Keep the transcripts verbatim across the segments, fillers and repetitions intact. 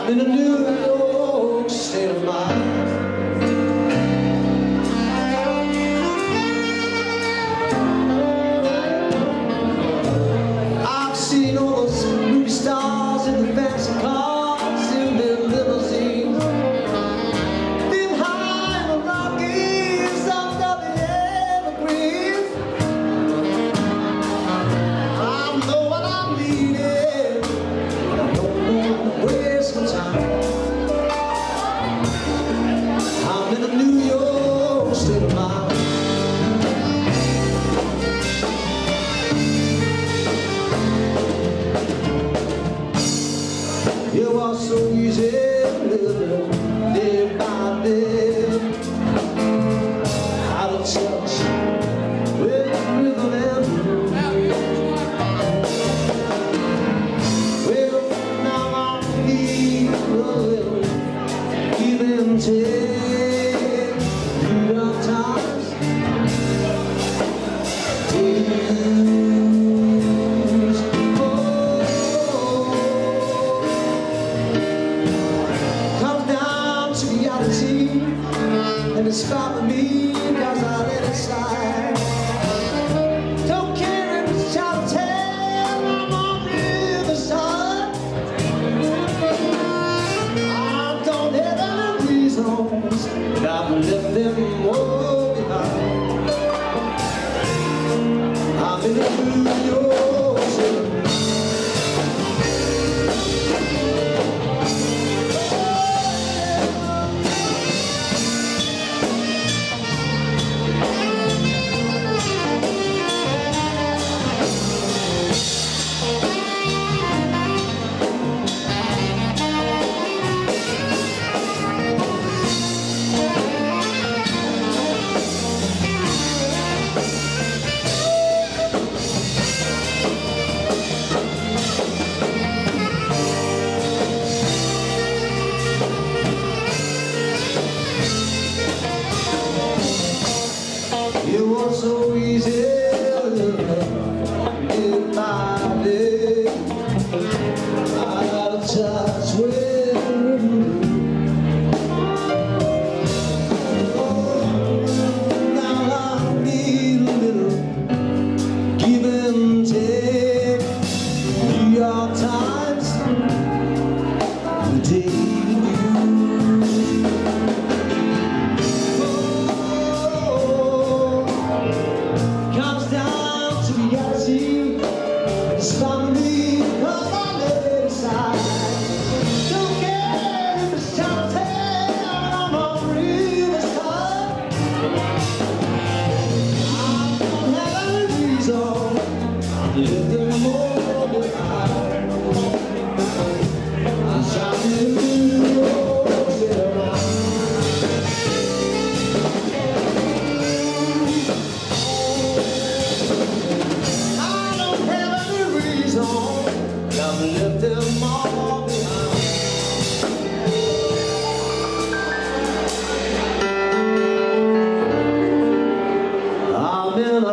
in a New York state of mind. I've seen all those movie stars in the fancy cars, in their limousines, been high in the Rockies, under the evergreens. I know what I'm needing, but I don't want to waste my time. I'm in a New York state of mind. It was so easy living day by day, out of touch with rhythm and blues. Well, now I need a little give and take. New York Times, dues. Oh, comes down to reality, and it's stopping me cause I let it slide. Don't care if it's child tale, I'm on the other side. I don't have any reasons, but I've left them all behind. I'm in a New York City. It was so easy living day by day, out of touch with rhythm. Oh, now I need a little give and take. New York Times, the daily news. Comes down to reality, it's found me because I let it aside. Don't care if it's time to tell, I'm on river side. I don't have any reason to live them more behind. I'm shining in New York City. I've left them all behind. I'm in a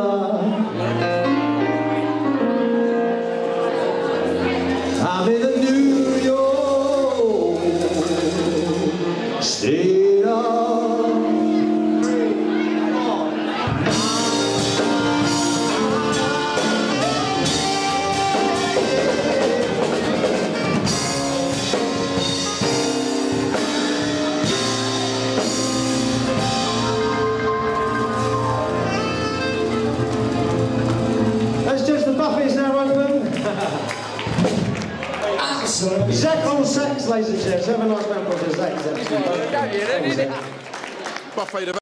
I'm in a New York state of Buffet's now open. Zak on sax, ladies and gents. Have a nice round of applause for Zak. Buffet.